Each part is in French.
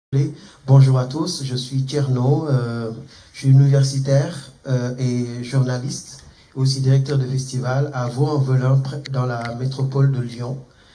Bonjour à tous, je suis Tierno, je suis universitaire et journaliste, aussi directeur de festival à Vaux-en-Velin, dans la métropole de Lyon,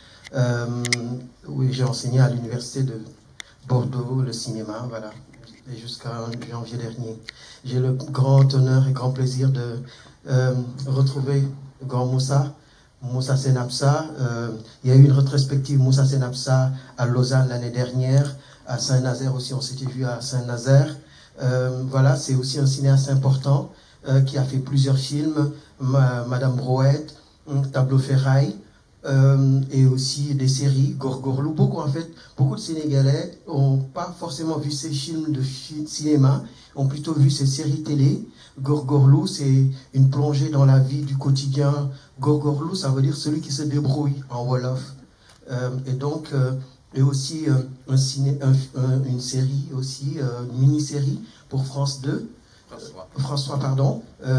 où j'ai enseigné à l'université de Bordeaux le cinéma, voilà, et jusqu'à janvier dernier. J'ai le grand honneur et grand plaisir de retrouver Grand Moussa Senapsa. Il y a eu une rétrospective Moussa Senapsa à Lausanne l'année dernière. À Saint-Nazaire aussi, on s'était vu à Saint-Nazaire. Voilà, c'est aussi un cinéaste important qui a fait plusieurs films, Madame Brouette, Tableau Ferraille, et aussi des séries, Gorgorlou. Beaucoup de Sénégalais n'ont pas forcément vu ces films de cinéma, ont plutôt vu ces séries télé. Gorgorlou, c'est une plongée dans la vie du quotidien. Gorgorlou, ça veut dire celui qui se débrouille en Wolof. Et donc... et aussi une série, aussi une mini-série pour France 2, François, pardon,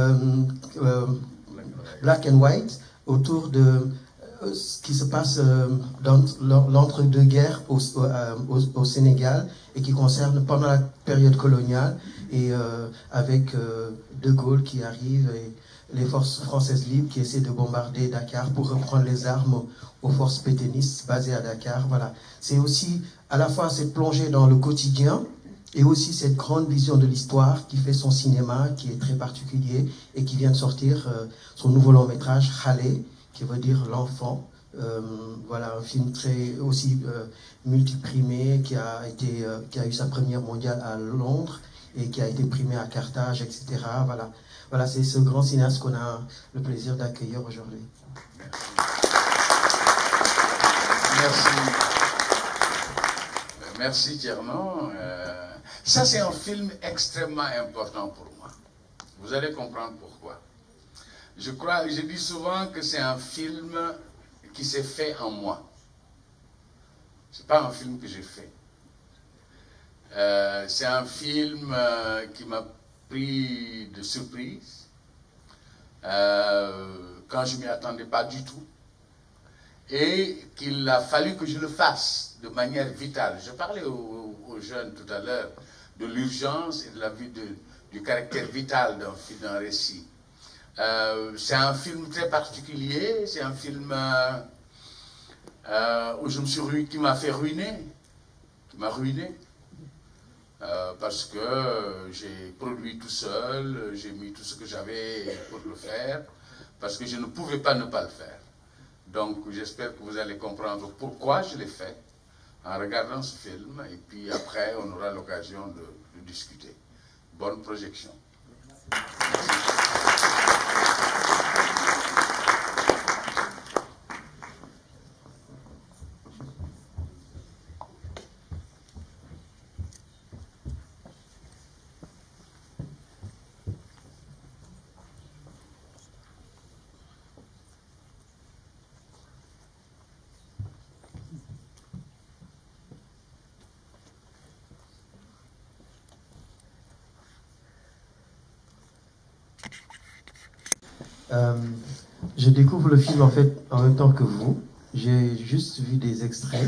Black and White, autour de ce qui se passe dans l'entre-deux-guerres au Sénégal et qui concerne pendant la période coloniale et avec De Gaulle qui arrive et les forces françaises libres qui essaient de bombarder Dakar pour reprendre les armes aux forces pétainistes basées à Dakar. Voilà. C'est aussi à la fois cette plongée dans le quotidien et aussi cette grande vision de l'histoire qui fait son cinéma, qui est très particulier et qui vient de sortir son nouveau long métrage, Khalé, qui veut dire l'enfant. Voilà, un film très aussi multiprimé qui a eu sa première mondiale à Londres et qui a été primé à Carthage, etc. Voilà. Voilà, c'est ce grand cinéaste qu'on a le plaisir d'accueillir aujourd'hui. Merci. Merci Tierno. Ça, c'est un film extrêmement important pour moi. Vous allez comprendre pourquoi. Je dis souvent que c'est un film qui s'est fait en moi. C'est pas un film que j'ai fait. C'est un film qui m'a pris de surprise quand je ne m'y attendais pas du tout et qu'il a fallu que je le fasse de manière vitale. Je parlais aux jeunes tout à l'heure de l'urgence et de la vie du caractère vital d'un récit. C'est un film très particulier, c'est un film où qui m'a fait ruiner, qui m'a ruiné. Parce que j'ai produit tout seul, j'ai mis tout ce que j'avais pour le faire, parce que je ne pouvais pas ne pas le faire. Donc j'espère que vous allez comprendre pourquoi je l'ai fait en regardant ce film, et puis après on aura l'occasion de discuter. Bonne projection. Merci. Je découvre le film en fait en même temps que vous. J'ai juste vu des extraits.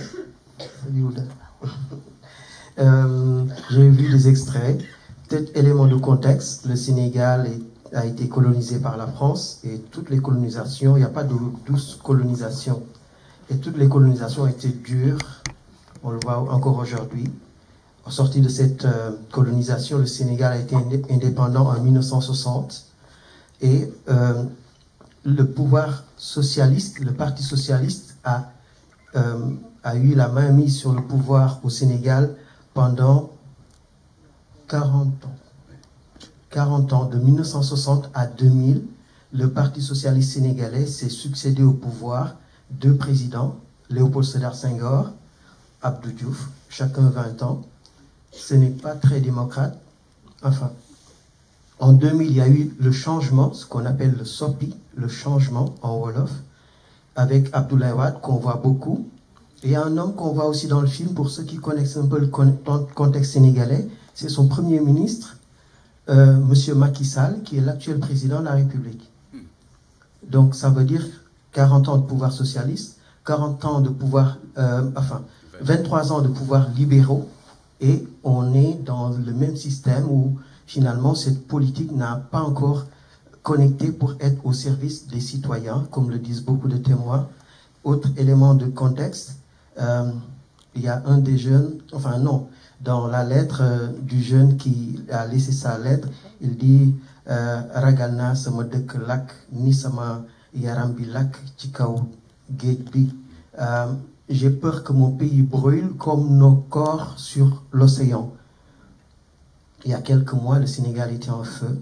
J'ai vu des extraits. Peut-être élément de contexte. Le Sénégal a été colonisé par la France et toutes les colonisations, il n'y a pas de douce colonisation. Et toutes les colonisations ont été dures. On le voit encore aujourd'hui. En sortie de cette colonisation, le Sénégal a été indépendant en 1960. Et le pouvoir socialiste, le Parti socialiste a eu la main mise sur le pouvoir au Sénégal pendant 40 ans. 40 ans, de 1960 à 2000, le Parti socialiste sénégalais s'est succédé au pouvoir, 2 présidents, Léopold Sédar Senghor, Abdou Diouf, chacun 20 ans. Ce n'est pas très démocrate. Enfin, en 2000, il y a eu le changement, ce qu'on appelle le SOPI, le changement en Wolof, avec Abdoulaye Wade, qu'on voit beaucoup. Et il y a un homme qu'on voit aussi dans le film, pour ceux qui connaissent un peu le contexte sénégalais, c'est son premier ministre, Monsieur Macky Sall, qui est l'actuel président de la République. Donc ça veut dire 40 ans de pouvoir socialiste, 40 ans de pouvoir, 23 ans de pouvoir libéraux, Et on est dans le même système où finalement cette politique n'a pas encore connecté pour être au service des citoyens, comme le disent beaucoup de témoins. Autre élément de contexte, il y a un des jeunes, enfin non, dans la lettre du jeune qui a laissé sa lettre, il dit Ragalna sama dëkk lak ni sama yaram bi lak ci kaw géej bi. J'ai peur que mon pays brûle comme nos corps sur l'océan. Il y a quelques mois, le Sénégal était en feu.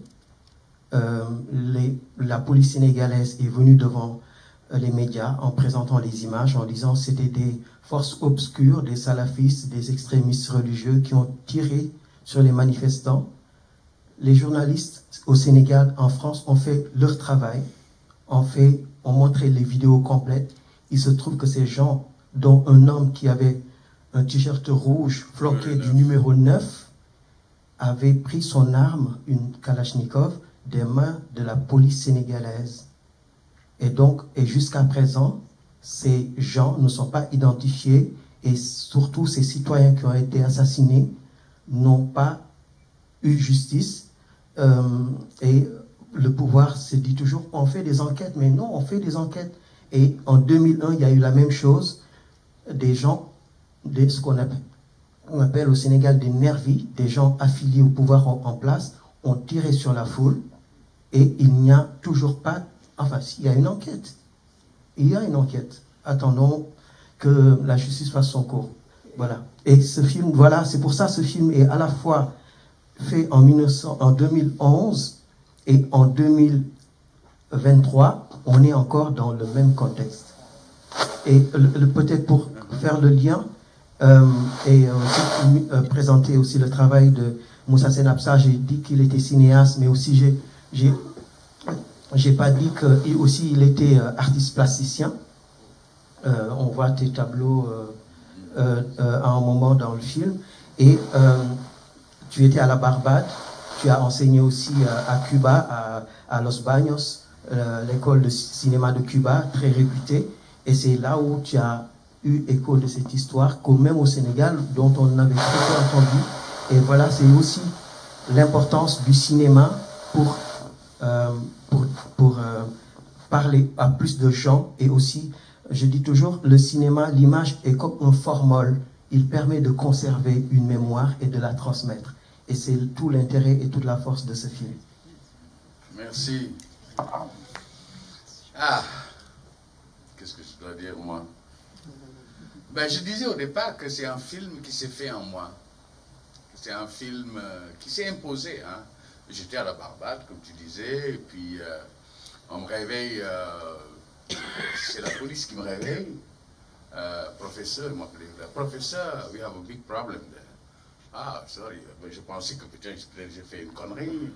La police sénégalaise est venue devant les médias en présentant les images, en disant que c'était des forces obscures, des salafistes, des extrémistes religieux qui ont tiré sur les manifestants. Les journalistes au Sénégal, en France, ont fait leur travail, ont montré les vidéos complètes. Il se trouve que ces gens, dont un homme qui avait un t-shirt rouge floqué du numéro 9, avait pris son arme, une Kalachnikov, des mains de la police sénégalaise. Et donc, jusqu'à présent, ces gens ne sont pas identifiés et surtout ces citoyens qui ont été assassinés n'ont pas eu justice. Et le pouvoir se dit toujours, on fait des enquêtes, mais non, on fait des enquêtes. Et en 2001, il y a eu la même chose. Des gens, ce qu'on appelle au Sénégal des nervis, des gens affiliés au pouvoir en place, ont tiré sur la foule et il n'y a toujours pas... Enfin, il y a une enquête. Il y a une enquête. Attendons que la justice fasse son cours. Voilà. Et ce film, voilà, c'est pour ça que ce film est à la fois fait en 2011 et en 2023, on est encore dans le même contexte. Et peut-être pour faire le lien et présenter aussi le travail de Moussa Senapsa, j'ai dit qu'il était cinéaste, mais aussi j'ai pas dit qu'il aussi il était artiste plasticien. On voit tes tableaux à un moment dans le film. Et tu étais à la Barbade, tu as enseigné aussi à Cuba, à Los Baños, l'école de cinéma de Cuba, très réputée. Et c'est là où tu as eu écho de cette histoire, qu'au même au Sénégal, dont on n'avait pas entendu. Et voilà, c'est aussi l'importance du cinéma pour parler à plus de gens. Et aussi, je dis toujours, le cinéma, l'image est comme un formol. Il permet de conserver une mémoire et de la transmettre. Et c'est tout l'intérêt et toute la force de ce film. Merci. Ah, qu'est-ce que je dois dire, moi? Ben, je disais au départ que c'est un film qui s'est fait en moi. C'est un film qui s'est imposé. Hein. J'étais à la Barbade, comme tu disais, et puis on me réveille, c'est la police qui me réveille. Professeur, il m'appelait, professeur, we have a big problem there. Ah, sorry, je pensais que peut-être j'ai fait une connerie.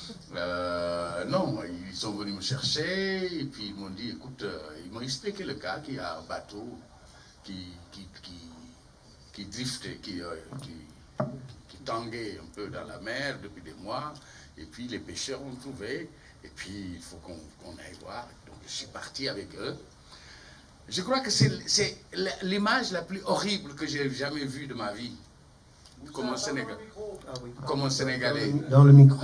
Non, ils sont venus me chercher, et puis ils m'ont dit, écoute, ils m'ont expliqué le cas qu'il y a un bateau qui driftait, qui tanguait un peu dans la mer depuis des mois, et puis les pêcheurs ont trouvé, et puis il faut qu'on aille voir. Donc je suis parti avec eux. Je crois que c'est l'image la plus horrible que j'ai jamais vue de ma vie. Comme un Sénégalais. Comme un Sénégalais. Dans le micro.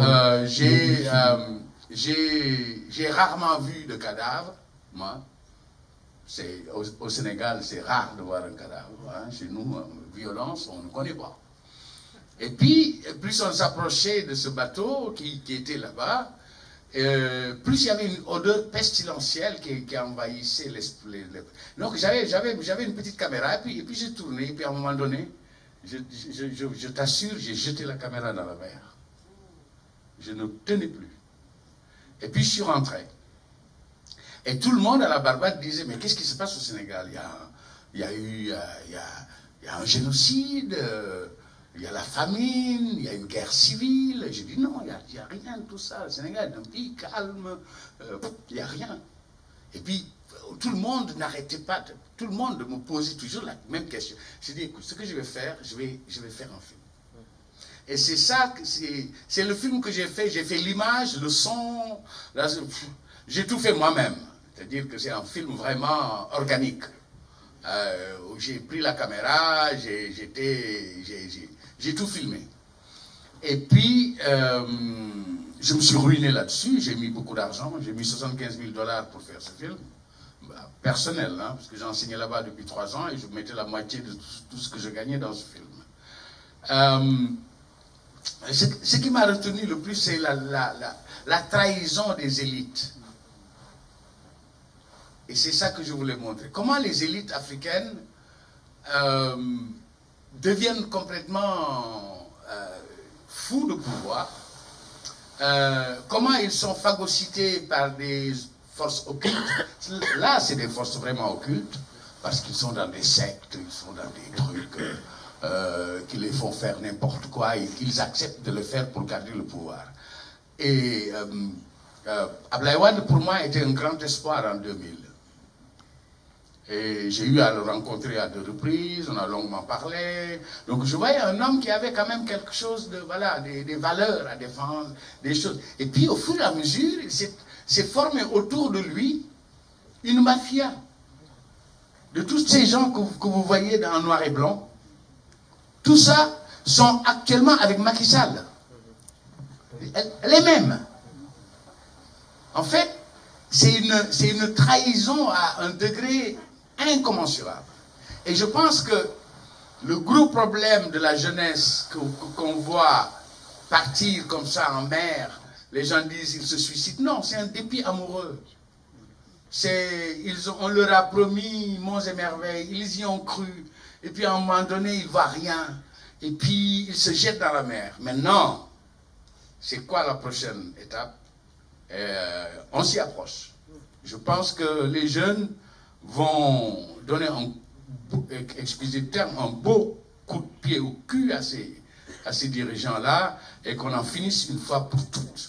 J'ai rarement vu de cadavre, moi. Au Sénégal, c'est rare de voir un cadavre. Hein. Chez nous, violence, on ne connaît pas. Et puis, plus on s'approchait de ce bateau qui était là-bas, plus il y avait une odeur pestilentielle qui envahissait l'esprit. Donc j'avais une petite caméra, et puis j'ai tourné, et puis à un moment donné, je t'assure, j'ai jeté la caméra dans la mer. Je ne tenais plus. Et puis je suis rentré. Et tout le monde à la Barbade disait, mais qu'est-ce qui se passe au Sénégal? Il y a un génocide, il y a la famine, il y a une guerre civile. J'ai dit non, il n'y a rien de tout ça. Le Sénégal est un pays calme, il n'y a rien. Et puis, tout le monde n'arrêtait pas, tout le monde me posait toujours la même question. J'ai dit, écoute, ce que je vais faire, je vais faire un film. Et c'est ça, c'est le film que j'ai fait l'image, le son, j'ai tout fait moi-même. C'est-à-dire que c'est un film vraiment organique. J'ai pris la caméra, j'ai tout filmé. Et puis, je me suis ruiné là-dessus, j'ai mis beaucoup d'argent, j'ai mis 75 000 $ pour faire ce film. Personnel, hein, parce que j'ai enseigné là-bas depuis 3 ans et je mettais la moitié de tout ce que je gagnais dans ce film. Ce qui m'a retenu le plus, c'est la trahison des élites. Et c'est ça que je voulais montrer. Comment les élites africaines deviennent complètement fous de pouvoir. Comment ils sont phagocytés par des forces occultes. Là, c'est des forces vraiment occultes, parce qu'ils sont dans des sectes, ils sont dans des trucs qui les font faire n'importe quoi et qu'ils acceptent de le faire pour garder le pouvoir. Et Abdoulaye Wade, pour moi, était un grand espoir en 2000. Et j'ai eu à le rencontrer à 2 reprises, on a longuement parlé. Donc je voyais un homme qui avait quand même quelque chose de, voilà, des valeurs à défendre, des choses. Et puis au fur et à mesure, il s'est formé autour de lui une mafia. De tous ces gens que vous voyez en noir et blanc, tout ça sont actuellement avec Macky Sall. Les mêmes. En fait, c'est une trahison à un degré incommensurable. Et je pense que le gros problème de la jeunesse qu'on voit partir comme ça en mer, les gens disent qu'ils se suicident. Non, c'est un dépit amoureux. On leur a promis monts et merveilles, ils y ont cru. Et puis à un moment donné, ils ne voient rien. Et puis ils se jettent dans la mer. Maintenant, c'est quoi la prochaine étape? On s'y approche. Je pense que les jeunes vont donner, excusez le terme, un beau coup de pied au cul à ces dirigeants-là et qu'on en finisse une fois pour toutes.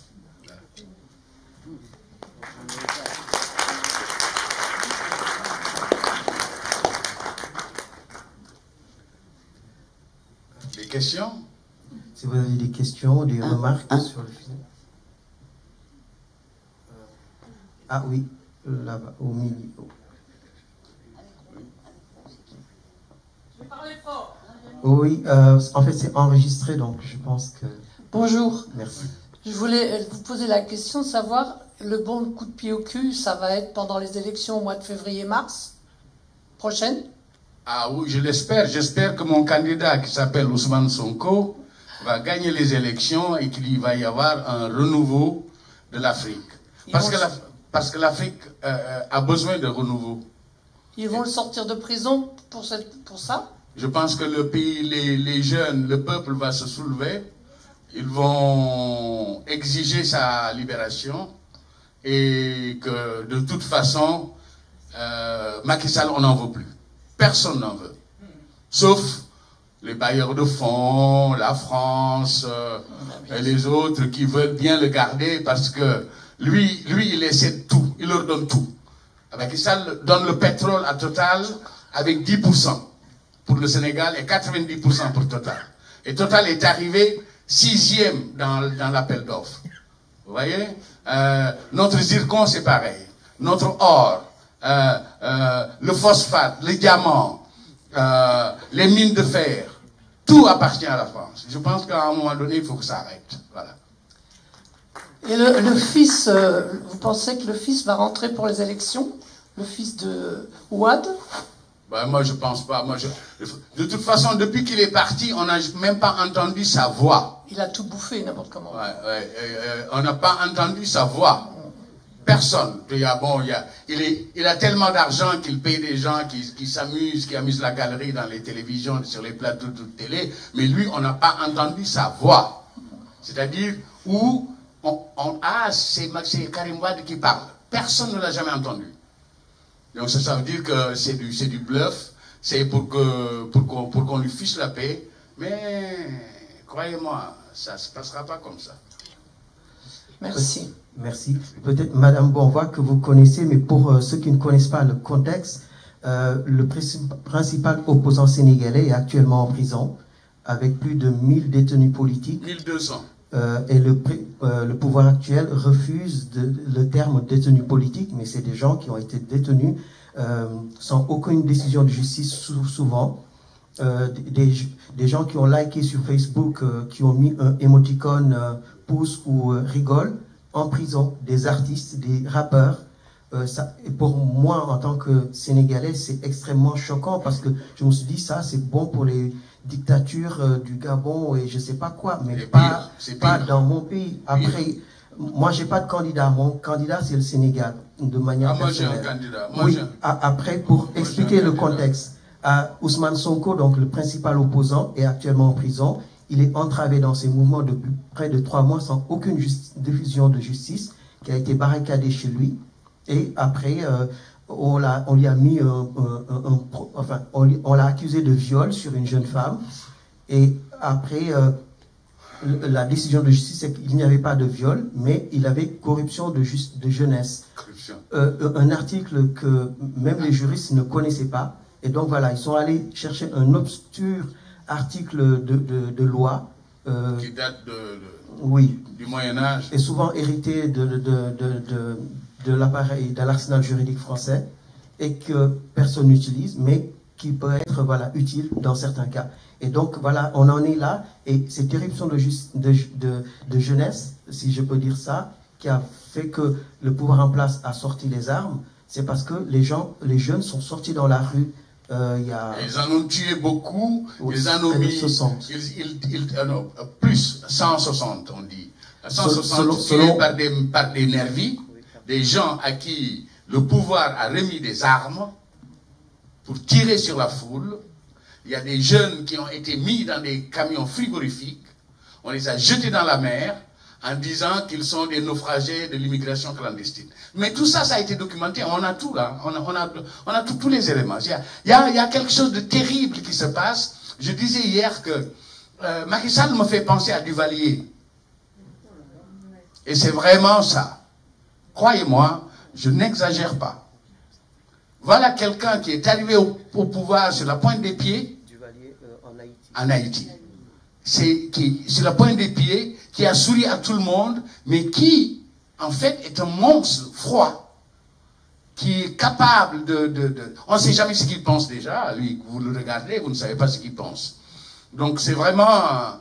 Des questions? Si vous avez des questions, des remarques sur le film. Ah oui, là-bas, au milieu. Je vais parler fort. Oui, en fait c'est enregistré, donc je pense que... Bonjour. Merci. Je voulais vous poser la question de savoir, le bon coup de pied au cul, ça va être pendant les élections au mois de février-mars prochaine? Ah oui, je l'espère. J'espère que mon candidat qui s'appelle Ousmane Sonko va gagner les élections et qu'il va y avoir un renouveau de l'Afrique. Parce que l'Afrique a besoin de renouveau. Ils vont le sortir de prison pour ça? Je pense que le pays, les jeunes, le peuple va se soulever. Ils vont exiger sa libération. Et que de toute façon, Macky Sall, on n'en veut plus. Personne n'en veut. Sauf les bailleurs de fonds, la France et les autres qui veulent bien le garder parce que lui, il essaie tout. Il leur donne tout. Macky Sall donne le pétrole à Total avec 10% pour le Sénégal et 90% pour Total. Et Total est arrivé 6e dans l'appel d'offres. Vous voyez? Notre zircon, c'est pareil. Notre or, le phosphate, les diamants, les mines de fer, tout appartient à la France. Je pense qu'à un moment donné, il faut que ça arrête. Voilà. Et le fils, vous pensez que le fils va rentrer pour les élections? Le fils de Wade? Ben, moi, je pense pas. De toute façon, depuis qu'il est parti, on n'a même pas entendu sa voix. Il a tout bouffé, n'importe comment. On n'a pas entendu sa voix. Personne. Il a tellement d'argent qu'il paye des gens qui s'amusent, qui amusent la galerie dans les télévisions, sur les plateaux de télé. Mais lui, on n'a pas entendu sa voix. C'est-à-dire où c'est Karim Wade qui parle. Personne ne l'a jamais entendu. Donc ça veut dire que c'est du bluff. C'est pour qu'on lui fiche la paix. Mais croyez-moi, ça ne se passera pas comme ça. Merci. Merci. Peut-être Madame Bonvoy que vous connaissez, mais pour ceux qui ne connaissent pas le contexte, le principal opposant sénégalais est actuellement en prison avec plus de 1000 détenus politiques. 1200. Et le pouvoir actuel refuse le terme détenu politique, mais c'est des gens qui ont été détenus sans aucune décision de justice souvent. Des gens qui ont liké sur Facebook, qui ont mis un émoticône pouce ou rigole, en prison, des artistes, des rappeurs. Et pour moi, en tant que Sénégalais, c'est extrêmement choquant parce que je me suis dit, ça, c'est bon pour les dictatures du Gabon et je sais pas quoi, mais pas dans mon pays. Après, moi, j'ai pas de candidat. Mon candidat, c'est le Sénégal, de manière personnelle. Moi, j'ai un candidat. Oui, après, pour expliquer le contexte, Ousmane Sonko, donc le principal opposant, est actuellement en prison. Il est entravé dans ses mouvements depuis près de 3 mois sans aucune diffusion de justice, qui a été barricadé chez lui. Et après, on lui a mis on l'a accusé de viol sur une jeune femme. Et après, la décision de justice, c'est qu'il n'y avait pas de viol, mais il avait corruption de jeunesse. Un article que même les juristes ne connaissaient pas. Et donc voilà, ils sont allés chercher un obscur article de loi. Qui date oui, du Moyen-Âge. Et souvent hérité de l'appareil, de l'arsenal juridique français, et que personne n'utilise, mais qui peut être utile dans certains cas. Et donc voilà, on en est là, et cette éruption de jeunesse, si je peux dire ça, qui a fait que le pouvoir en place a sorti les armes, c'est parce que les jeunes sont sortis dans la rue. Ils en ont tué beaucoup, oui, ils en ont mis 60. Plus, 160 on dit. 160 tués par des nervis, des gens à qui le pouvoir a remis des armes pour tirer sur la foule. Il y a des jeunes qui ont été mis dans des camions frigorifiques, on les a jetés dans la mer en disant qu'ils sont des naufragés de l'immigration clandestine. Mais tout ça, ça a été documenté, on a tout là, on a tous les éléments. Il y a quelque chose de terrible qui se passe. Je disais hier que Macky Sall me fait penser à Duvalier. Et c'est vraiment ça. Croyez-moi, je n'exagère pas. Voilà quelqu'un qui est arrivé au pouvoir sur la pointe des pieds. Duvalier en Haïti. C'est sur la pointe des pieds, qui a souri à tout le monde, mais qui, en fait, est un monstre froid, qui est capable on ne sait jamais ce qu'il pense déjà. Lui, vous le regardez, vous ne savez pas ce qu'il pense. Donc c'est vraiment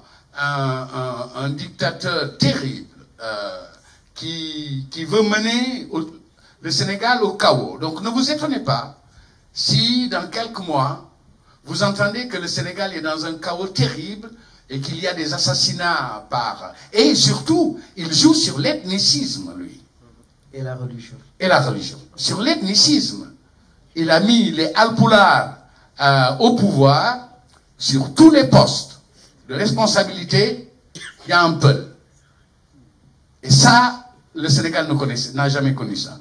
un dictateur terrible qui veut mener le Sénégal au chaos. Donc ne vous étonnez pas si, dans quelques mois, vous entendez que le Sénégal est dans un chaos terrible et qu'il y a des assassinats Et surtout, il joue sur l'ethnicisme, lui. Et la religion. Et la religion. Sur l'ethnicisme. Il a mis les Alpulaar au pouvoir sur tous les postes de responsabilité. Il y a un peuple. Et ça, le Sénégal n'a jamais connu ça.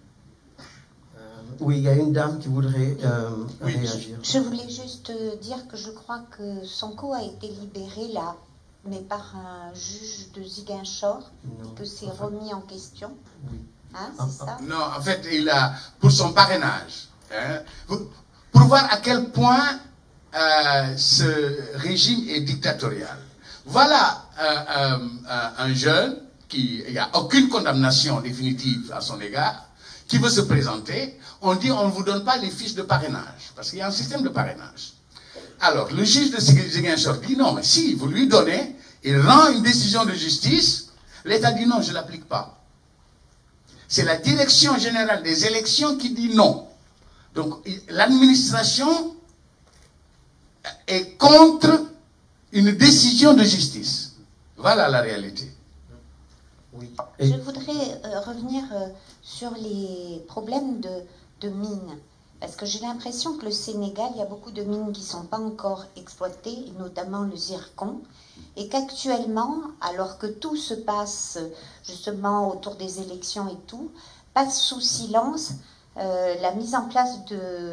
Oui, il y a une dame qui voudrait réagir. Je voulais juste dire que je crois que Sonko a été libéré là, mais par un juge de Ziguinchor, que c'est remis en question. Oui. Hein, c'est ça? Non, en fait, il a, pour son parrainage, pour voir à quel point ce régime est dictatorial. Voilà un jeune il n'y a aucune condamnation définitive à son égard, qui veut se présenter. On dit on ne vous donne pas les fiches de parrainage, parce qu'il y a un système de parrainage. Alors, le juge de Ziguinchor dit non, mais si, vous lui donnez, il rend une décision de justice, l'État dit non, je ne l'applique pas. C'est la direction générale des élections qui dit non. Donc, l'administration est contre une décision de justice. Voilà la réalité. Oui. Je voudrais revenir sur les problèmes de mines. Parce que j'ai l'impression que le Sénégal, il y a beaucoup de mines qui ne sont pas encore exploitées, notamment le zircon. Et qu'actuellement, alors que tout se passe justement autour des élections et tout, passe sous silence la mise en place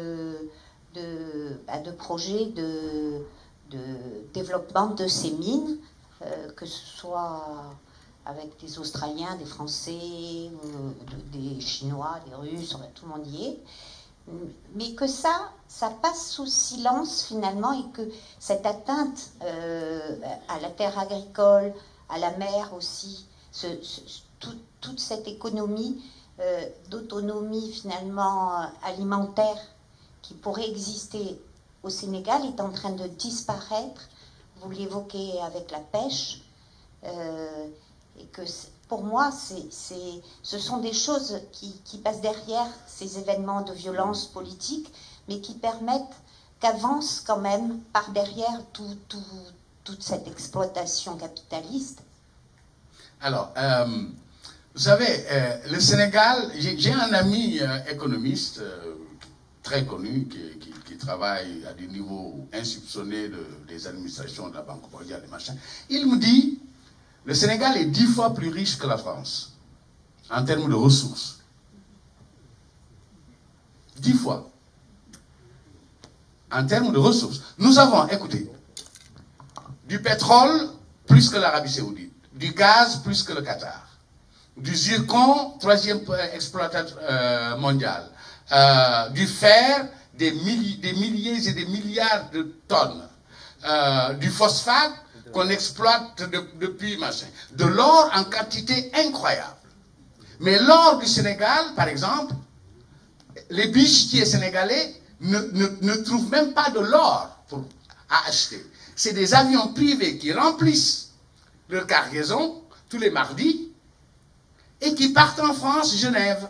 de projets de développement de ces mines, que ce soit avec des Australiens, des Français, des Chinois, des Russes, tout le monde y est. Mais que ça passe sous silence finalement, et que cette atteinte à la terre agricole, à la mer aussi, toute cette économie d'autonomie finalement alimentaire qui pourrait exister au Sénégal est en train de disparaître. Vous l'évoquez avec la pêche. Et que pour moi, ce sont des choses qui passent derrière ces événements de violence politique, mais qui permettent qu'avance quand même par derrière toute cette exploitation capitaliste. Alors, vous savez, le Sénégal, j'ai un ami économiste très connu qui travaille à des niveaux insoupçonnés des administrations de la Banque mondiale et machin. Il me dit, le Sénégal est 10 fois plus riche que la France en termes de ressources. 10 fois. En termes de ressources. Nous avons, écoutez, du pétrole plus que l'Arabie Saoudite, du gaz plus que le Qatar, du zircon, 3e exploitateur mondial, du fer, des milliers et des milliards de tonnes, du phosphate qu'on exploite depuis machin, de l'or en quantité incroyable. Mais l'or du Sénégal, par exemple, les bijoutiers sénégalais ne trouvent même pas de l'or à acheter. C'est des avions privés qui remplissent leur cargaison tous les mardis et qui partent en France, Genève.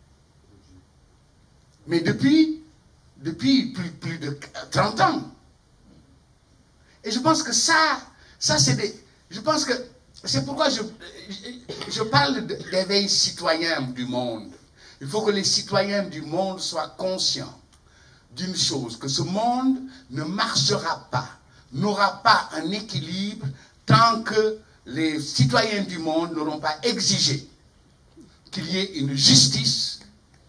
Mais depuis plus de 30 ans. Et je pense que ça c'est des... Je pense que c'est pourquoi je parle d'éveil citoyen du monde. Il faut que les citoyens du monde soient conscients d'une chose, que ce monde ne marchera pas, n'aura pas un équilibre tant que les citoyens du monde n'auront pas exigé qu'il y ait une justice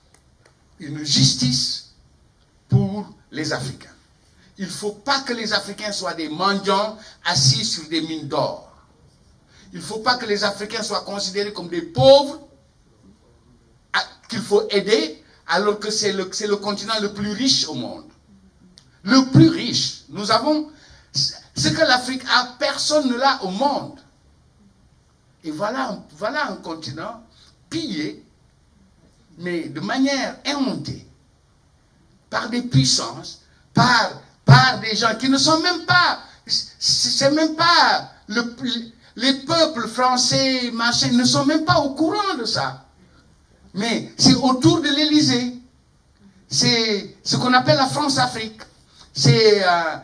pour les Africains. Il ne faut pas que les Africains soient des mendiants assis sur des mines d'or. Il ne faut pas que les Africains soient considérés comme des pauvres qu'il faut aider, alors que c'est le continent le plus riche au monde. Le plus riche. Nous avons ce que l'Afrique a, personne ne l'a au monde. Et voilà un continent pillé, mais de manière inventée, par des puissances, par des gens qui ne sont même pas, c'est même pas, les peuples français, machin, ne sont même pas au courant de ça. Mais c'est autour de l'Élysée. C'est ce qu'on appelle la France-Afrique. C'est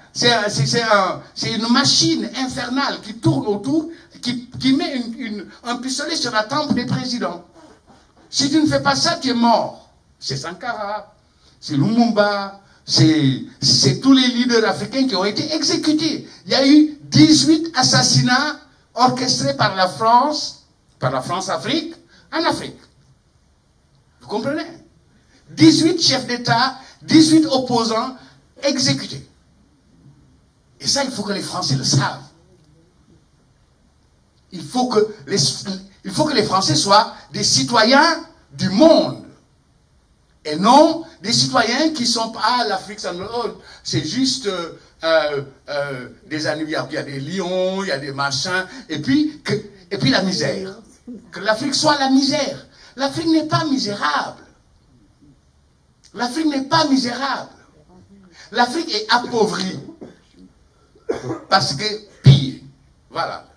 une machine infernale qui tourne autour, qui met un pistolet sur la tempe des présidents. Si tu ne fais pas ça, tu es mort. C'est Sankara, c'est Lumumba, c'est tous les leaders africains qui ont été exécutés. Il y a eu 18 assassinats orchestrés par la France-Afrique, en Afrique. Vous comprenez? 18 chefs d'État, 18 opposants exécutés. Et ça, il faut que les Français le savent. Il faut que les Français soient des citoyens du monde. Et non des citoyens qui sont pas l'Afrique, c'est juste des années, il y a des lions, il y a des machins, et puis la misère. Que l'Afrique soit la misère. L'Afrique n'est pas misérable. L'Afrique n'est pas misérable. L'Afrique est appauvrie. Parce que pire. Voilà.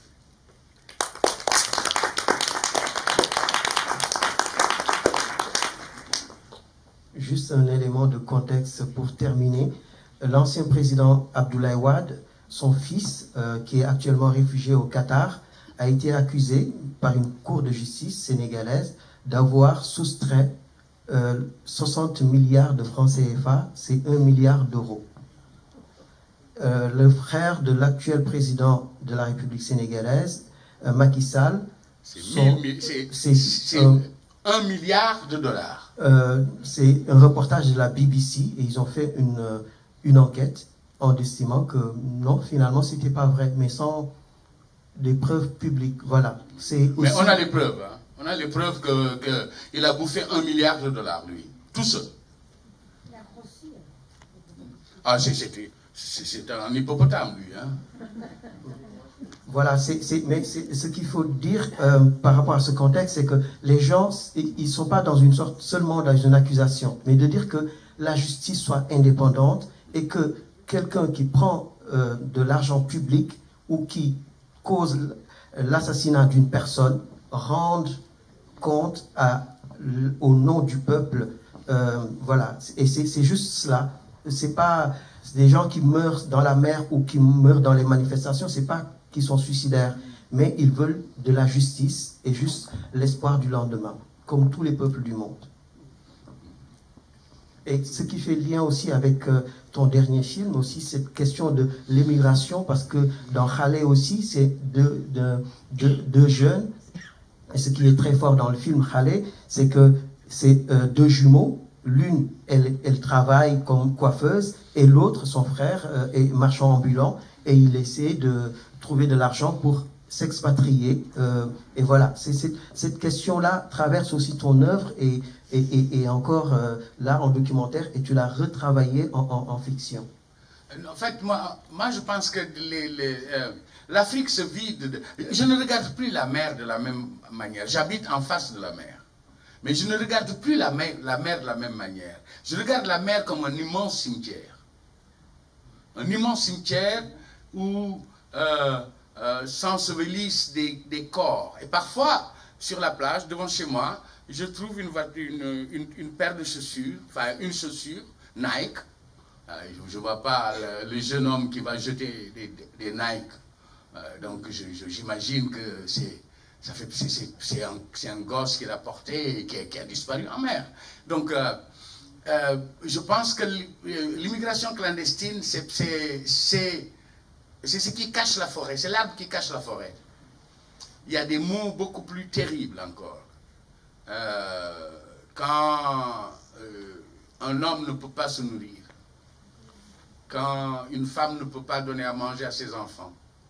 Juste un élément de contexte pour terminer. L'ancien président Abdoulaye Wade, son fils, qui est actuellement réfugié au Qatar, a été accusé par une cour de justice sénégalaise d'avoir soustrait 60 milliards de francs CFA, c'est 1 milliard d'euros. Le frère de l'actuel président de la République sénégalaise, Macky Sall, c'est 1 milliard de dollars. C'est un reportage de la BBC et ils ont fait une enquête en estimant que non, finalement, c'était pas vrai, mais sans des preuves publiques. Voilà. Mais on a les preuves. Hein. On a les preuves qu'il a bouffé 1 milliard de dollars, lui. Tout seul. Ah, c'est un hippopotame, lui. Hein. Voilà, mais ce qu'il faut dire par rapport à ce contexte, c'est que les gens, ils ne sont pas dans une sorte seulement dans une accusation, mais de dire que la justice soit indépendante et que quelqu'un qui prend de l'argent public ou qui cause l'assassinat d'une personne rende compte au nom du peuple. Voilà, et c'est juste cela. C'est pas des gens qui meurent dans la mer ou qui meurent dans les manifestations, c'est pas qu'ils sont suicidaires, mais ils veulent de la justice et juste l'espoir du lendemain, comme tous les peuples du monde. Et ce qui fait lien aussi avec ton dernier film, aussi cette question de l'émigration, parce que dans Khalé aussi, c'est deux jeunes, et ce qui est très fort dans le film Khalé, c'est que c'est deux jumeaux. L'une, elle travaille comme coiffeuse, et l'autre, son frère, est marchand ambulant, et il essaie de trouver de l'argent pour s'expatrier. Et voilà, cette question-là traverse aussi ton œuvre, et encore là en documentaire, et tu l'as retravaillé en fiction. En fait, moi je pense que l'Afrique se vide. Je ne regarde plus la mer de la même manière. J'habite en face de la mer. Mais je ne regarde plus la mer de la même manière. Je regarde la mer comme un immense cimetière. Un immense cimetière où s'ensevelissent des corps. Et parfois, sur la plage, devant chez moi, je trouve une paire de chaussures, enfin une chaussure, Nike. Je ne vois pas le jeune homme qui va jeter des Nike. Donc j'imagine que c'est un gosse qui l'a porté et qui a disparu en mer. Donc je pense que l'immigration clandestine, c'est ce qui cache la forêt, c'est l'arbre qui cache la forêt. Il y a des mots beaucoup plus terribles encore. Quand un homme ne peut pas se nourrir, quand une femme ne peut pas donner à manger à ses enfants,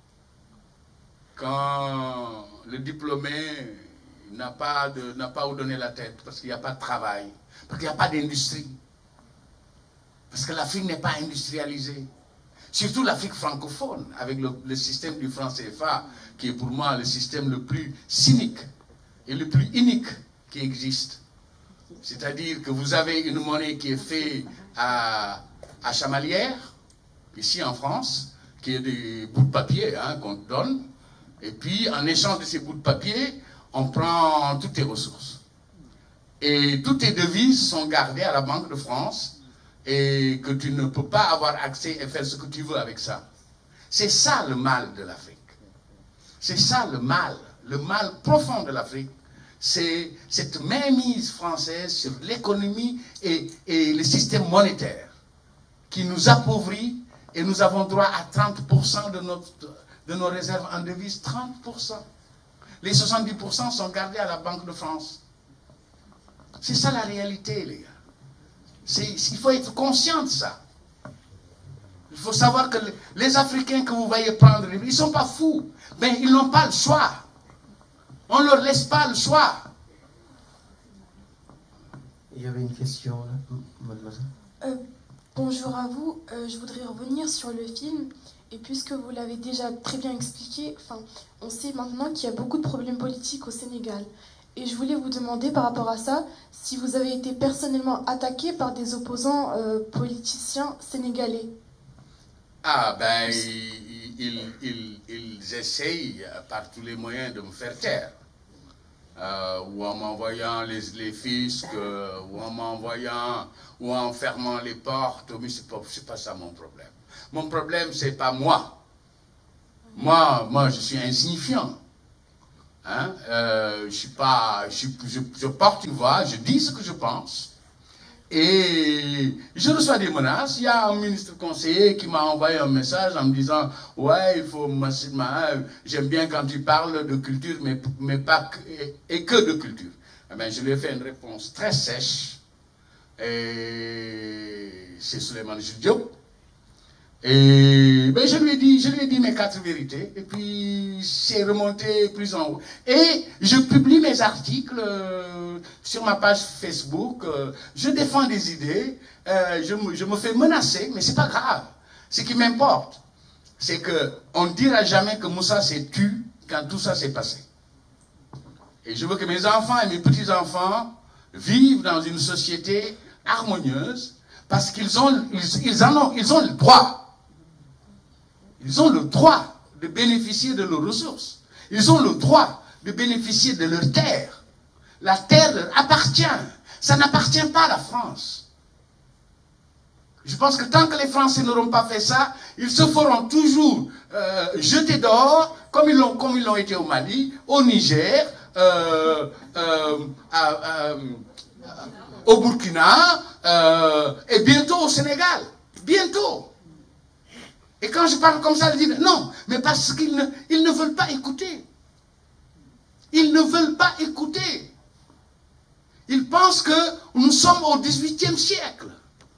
quand le diplômé n'a pas où donner la tête parce qu'il n'y a pas de travail, parce qu'il n'y a pas d'industrie, parce que l'Afrique n'est pas industrialisée. Surtout l'Afrique francophone, avec le système du franc CFA, qui est pour moi le système le plus cynique et le plus inique qui existe. C'est-à-dire que vous avez une monnaie qui est faite à Chamalières, ici en France, qui est des bouts de papier qu'on donne, et puis en échange de ces bouts de papier, on prend toutes tes ressources. Et toutes tes devises sont gardées à la Banque de France, et que tu ne peux pas avoir accès et faire ce que tu veux avec ça. C'est ça le mal de l'Afrique. C'est ça le mal profond de l'Afrique. C'est cette mainmise française sur l'économie et le système monétaire qui nous appauvrit, et nous avons droit à 30% de nos réserves en devises. 30%. Les 70% sont gardés à la Banque de France. C'est ça la réalité, les gars. Il faut être conscient de ça. Il faut savoir que les Africains que vous voyez prendre, ils ne sont pas fous. Mais ils n'ont pas le choix. On ne leur laisse pas le choix. Il y avait une question là, mademoiselle. Bonjour à vous. Je voudrais revenir sur le film. Et puisque vous l'avez déjà très bien expliqué, on sait maintenant qu'il y a beaucoup de problèmes politiques au Sénégal. Et je voulais vous demander par rapport à ça, si vous avez été personnellement attaqué par des opposants politiciens sénégalais. Ah ben, ils essayent par tous les moyens de me faire taire. Ou en m'envoyant les fiscs, ou en m'envoyant, ou en fermant les portes. Mais c'est pas ça mon problème. Mon problème, c'est pas moi. Moi, je suis insignifiant. Je porte une voix, je dis ce que je pense. Et je reçois des menaces. Il y a un ministre conseiller qui m'a envoyé un message en me disant « Ouais, il faut... j'aime bien quand tu parles de culture, mais pas que de culture. » Eh bien, je lui ai fait une réponse très sèche. Et c'est Souleymane Jules Diop. Et ben, je lui ai dit mes 4 vérités. Et puis, c'est remonté plus en haut. Et je publie mes articles sur ma page Facebook. Je défends des idées. Je me fais menacer, mais c'est pas grave. Ce qui m'importe, c'est qu'on ne dira jamais que Moussa s'est tué quand tout ça s'est passé. Et je veux que mes enfants et mes petits-enfants vivent dans une société harmonieuse parce qu'ils ont le droit. Ils ont le droit de bénéficier de leurs ressources. Ils ont le droit de bénéficier de leur terre. La terre leur appartient. Ça n'appartient pas à la France. Je pense que tant que les Français n'auront pas fait ça, ils se feront toujours jeter dehors, comme ils l'ont été au Mali, au Niger, au Burkina, et bientôt au Sénégal. Bientôt. Et quand je parle comme ça, je dis non, mais parce qu'ils ne veulent pas écouter. Ils ne veulent pas écouter. Ils pensent que nous sommes au XVIIIe siècle.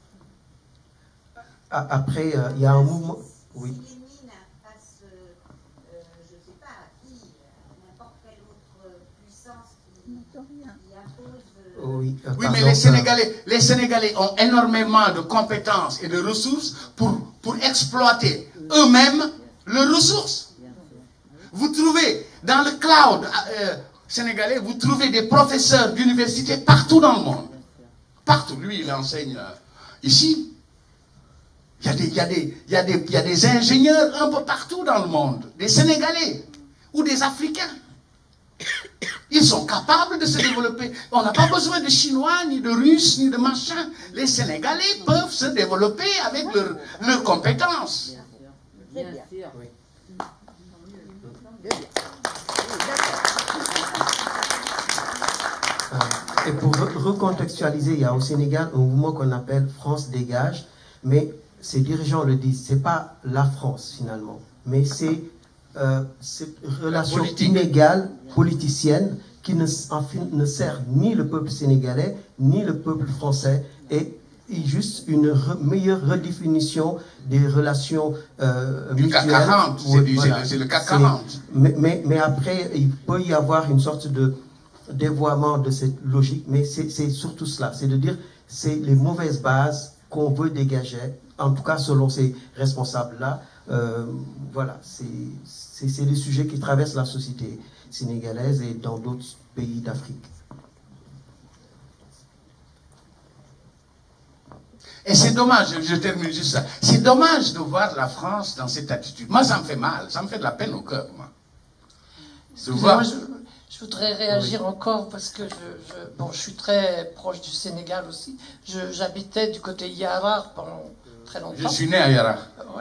Après, il y a un mouvement... Oui. Si les mines passent, je ne sais pas, n'importe quelle autre puissance qui impose... Oui, oui, mais les Sénégalais ont énormément de compétences et de ressources pour exploiter eux-mêmes leurs ressources. Vous trouvez dans le cloud sénégalais, vous trouvez des professeurs d'université partout dans le monde. Partout. Lui, il enseigne ici. Il y a des ingénieurs un peu partout dans le monde, des Sénégalais ou des Africains. Ils sont capables de se développer. On n'a pas besoin de Chinois, ni de Russes, ni de machin. Les Sénégalais peuvent se développer avec leurs compétences. Bien sûr. Oui. Et pour recontextualiser, il y a au Sénégal un mouvement qu'on appelle France Dégage, mais ces dirigeants le disent, c'est pas la France finalement, mais c'est cette relation inégale, politicienne, qui ne sert ni le peuple sénégalais, ni le peuple français, et juste une meilleure redéfinition des relations du CAC 40, c'est le CAC 40. Mais après, il peut y avoir une sorte de dévoiement de cette logique, mais c'est surtout cela, c'est de dire c'est les mauvaises bases qu'on veut dégager, en tout cas selon ces responsables-là. Voilà, c'est des sujets qui traversent la société sénégalaise et dans d'autres pays d'Afrique. Et c'est dommage, je termine juste ça, c'est dommage de voir la France dans cette attitude. Moi, ça me fait mal, ça me fait de la peine au cœur, moi. Je voudrais réagir encore parce que je suis très proche du Sénégal aussi. J'habitais du côté Yara pendant très longtemps. Je suis né à Yara. Ouais.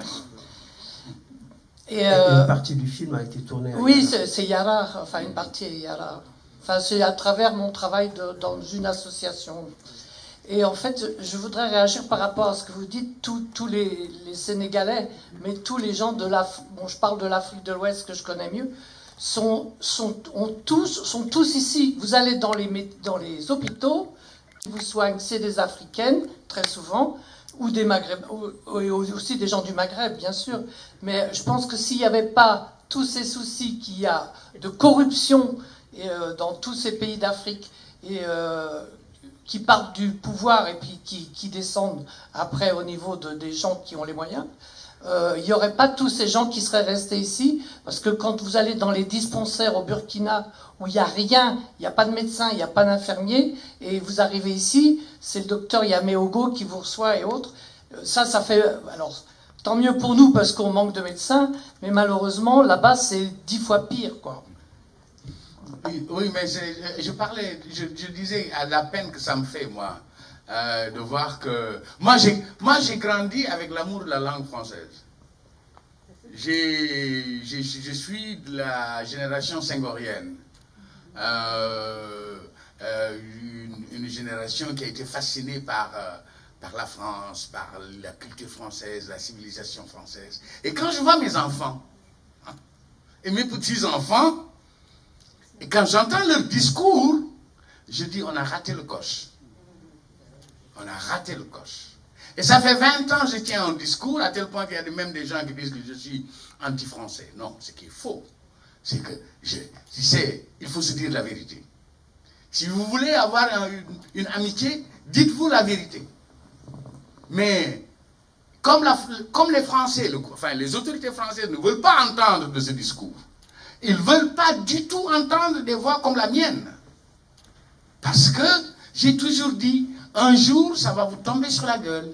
Et une partie du film a été tournée à oui, Yara. c'est Yara, enfin une partie est Yara. Enfin, c'est à travers mon travail dans une association. Et en fait, je voudrais réagir par rapport à ce que vous dites, tous les Sénégalais, mais tous les gens de l'Afrique, bon, je parle de l'Afrique de l'Ouest que je connais mieux, sont tous ici. Vous allez dans les hôpitaux, qui vous soignent, c'est des Africaines, très souvent, ou des Maghreb, aussi des gens du Maghreb, bien sûr. Mais je pense que s'il n'y avait pas tous ces soucis qu'il y a de corruption dans tous ces pays d'Afrique, et qui partent du pouvoir et puis qui descendent après au niveau des gens qui ont les moyens, il n'y aurait pas tous ces gens qui seraient restés ici, parce que quand vous allez dans les dispensaires au Burkina, où il n'y a rien, il n'y a pas de médecin, il n'y a pas d'infirmier, et vous arrivez ici, c'est le docteur Yameogo qui vous reçoit et autres. Ça fait... Alors, tant mieux pour nous, parce qu'on manque de médecins, mais malheureusement, là-bas, c'est 10 fois pire, quoi. Oui, mais je disais à la peine que ça me fait, moi, de voir que... Moi, j'ai grandi avec l'amour de la langue française. Je suis de la génération senghorienne. Une génération qui a été fascinée par la France, par la culture française, la civilisation française. Et quand je vois mes enfants, et mes petits-enfants, et quand j'entends leur discours, je dis, on a raté le coche. On a raté le coche. Et ça fait 20 ans que je tiens un discours, à tel point qu'il y a même des gens qui disent que je suis anti-français. Non, ce qui est faux, c'est que, il faut se dire la vérité. Si vous voulez avoir une amitié, dites-vous la vérité. Mais comme les Français, enfin les autorités françaises ne veulent pas entendre de ce discours. Ils ne veulent pas du tout entendre des voix comme la mienne. Parce que j'ai toujours dit, un jour, ça va vous tomber sur la gueule.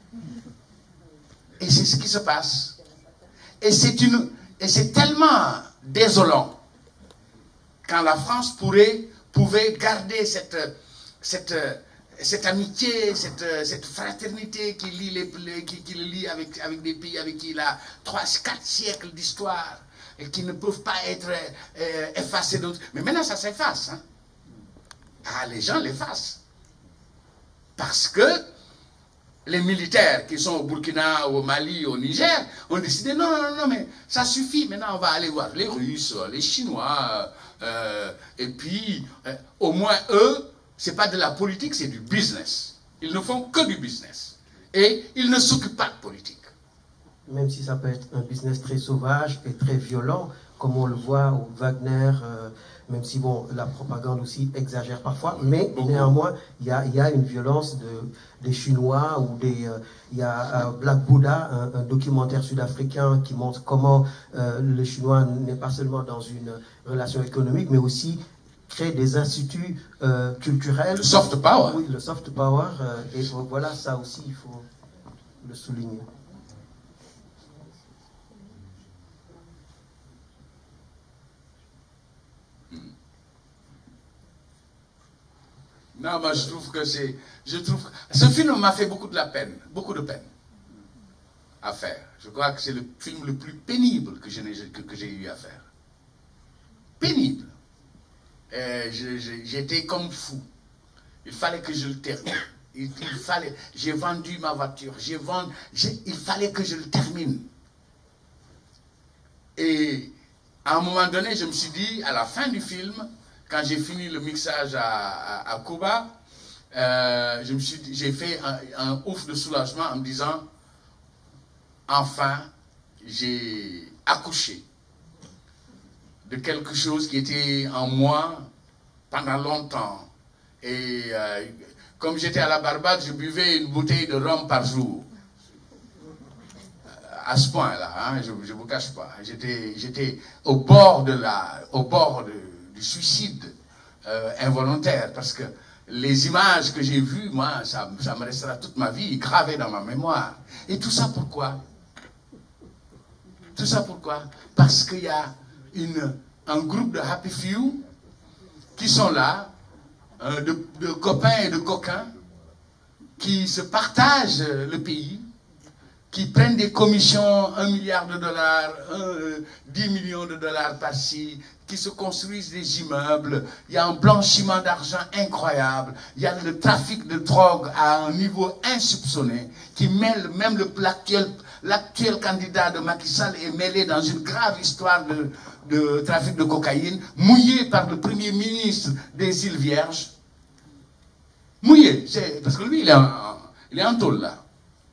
Et c'est ce qui se passe. Et c'est tellement désolant quand la France pouvait garder cette amitié, cette fraternité qui le lie avec des pays avec qui il a 3-4 siècles d'histoire et qui ne peuvent pas être effacés d'autres. Mais maintenant, ça s'efface. Hein? Ah, les gens l'effacent. Parce que les militaires qui sont au Burkina, au Mali, au Niger, ont décidé, non, mais ça suffit. Maintenant, on va aller voir les Russes, les Chinois, et puis, au moins, eux, c'est pas de la politique, c'est du business. Ils ne font que du business. Et ils ne s'occupent pas de politique. Même si ça peut être un business très sauvage et très violent, comme on le voit au Wagner, même si bon, la propagande aussi exagère parfois, mais néanmoins, il y a une violence des Chinois, ou il y a Black Buddha, un documentaire sud-africain qui montre comment le Chinois n'est pas seulement dans une relation économique, mais aussi crée des instituts culturels. Le soft power. Oui, le soft power, et voilà, ça aussi, il faut le souligner. Non, moi je trouve que ce film m'a fait beaucoup de peine à faire. Je crois que c'est le film le plus pénible que j'ai eu à faire. Pénible. J'étais comme fou. Il fallait que je le termine. J'ai vendu ma voiture. Il fallait que je le termine. Et à un moment donné, je me suis dit, à la fin du film, quand j'ai fini le mixage à Cuba, j'ai fait un ouf de soulagement en me disant, enfin, j'ai accouché de quelque chose qui était en moi pendant longtemps. Et comme j'étais à la Barbade, je buvais une bouteille de rhum par jour. À ce point-là, hein, je ne vous cache pas. J'étais au bord du suicide involontaire, parce que les images que j'ai vues, moi, ça me restera toute ma vie gravées dans ma mémoire. Et tout ça pourquoi? Tout ça pourquoi? Parce qu'il y a un groupe de happy few qui sont là, de copains et de coquins, qui se partagent le pays, qui prennent des commissions, 1 milliard de dollars, 10 millions de dollars par-ci, qui se construisent des immeubles. Il y a un blanchiment d'argent incroyable. Il y a le trafic de drogue à un niveau insoupçonné, qui mêle même l'actuel candidat de Macky Sall est mêlé dans une grave histoire de trafic de cocaïne, mouillé par le premier ministre des îles Vierges. Mouillé, parce que lui, il est en tôle là.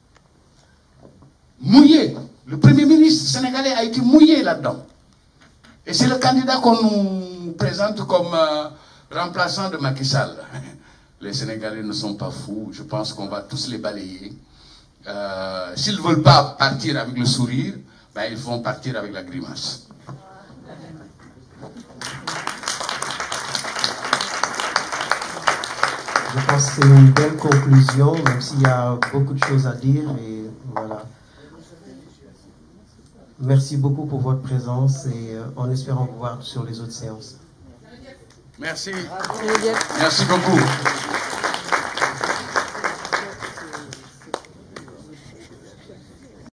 Mouillé. Le premier ministre sénégalais a été mouillé là-dedans. Et c'est le candidat qu'on nous présente comme remplaçant de Macky Sall. Les Sénégalais ne sont pas fous. Je pense qu'on va tous les balayer. S'ils ne veulent pas partir avec le sourire, ben ils vont partir avec la grimace. Je pense que c'est une belle conclusion, même s'il y a beaucoup de choses à dire. Et voilà. Merci beaucoup pour votre présence et en espérant vous voir sur les autres séances. Merci. Merci beaucoup.